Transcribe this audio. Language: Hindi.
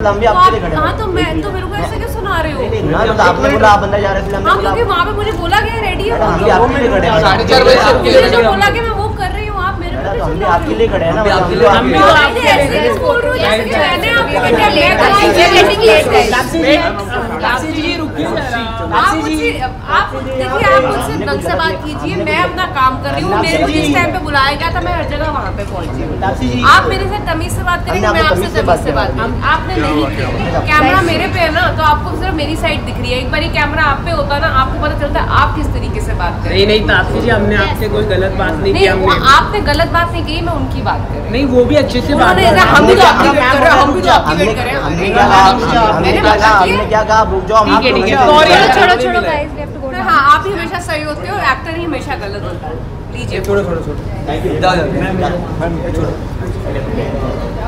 हम भी आपके लिए खड़े हैं। हाँ तो मैं तो मेरे को ऐसे क्यों सुना रहे हो? ना तो आपने बोला आप अंदर जा रहे थे, हमने हाँ बोला क्योंकि वहाँ पे मुझे बोला गया रेडी है, हम भी आपके लिए खड़े हैं। 4:30 बजे से मुझे जो बोला कि मैं वो कर रही हूँ, आप मेरे पे तो हम भी चिल्ला आपके लिए खड़े हैं ना, रहे हो। हम भी तो ऐसे क्यों बोल रहे हो जैसे कि मैंने आपको आप देखिए, आप मुझसे ढंग से बात कीजिए, मैं अपना काम कर रही हूँ। मेरे को जिस टाइम पे बुलाया गया था मैं हर जगह वहाँ पे पहुँची हूँ। आप मेरे से तमीज से बात करेंगे, मैं आपसे तमीज से बात करूँ। आपने नहीं की, कैमरा मेरे पे है ना, तो आपको सिर्फ मेरी साइड दिख रही है। एक बार ये कैमरा आप पे होता ना, आपको पता चलता आप किस तरीके से बात करें। नहीं ताप्ती जी, हमने आपसे कोई गलत बात नहीं की। आपने गलत बात नहीं की, मैं उनकी बात कर रही हूँ। नहीं, वो भी अच्छे से बात हम भी तो आपकी वेट कर रहे हैं, हम भी तो आपकी वेट कर रहे हैं। हमने क्या कहा, रुक जाओ। छोड़ो guys, we have to go. हाँ, आप ही हमेशा सही होते हो, एक्टर ही हमेशा गलत होता है। लीजिए छोड़ो। Thank you.